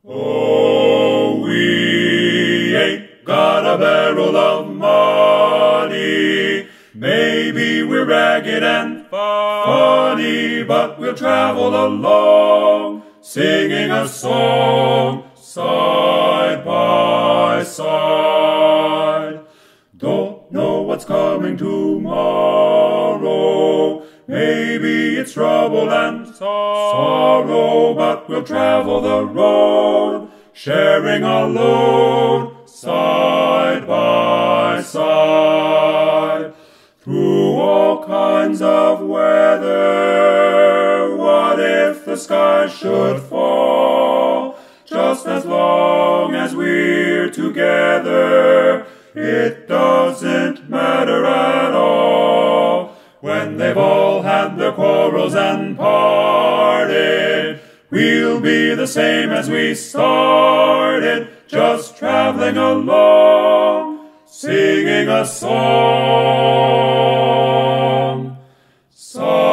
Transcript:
Oh, we ain't got a barrel of money. Maybe we're ragged and funny, but we'll travel along, singing a song, side by side. Don't know what's coming tomorrow. Maybe it's trouble and sorrow, but we'll travel the road, sharing a load, side by side. Through all kinds of weather, what if the sky should fall? Just as long as we're together, it doesn't matter at all. When they've all had their quarrels and parted, we'll be the same as we started, just traveling along, singing a song.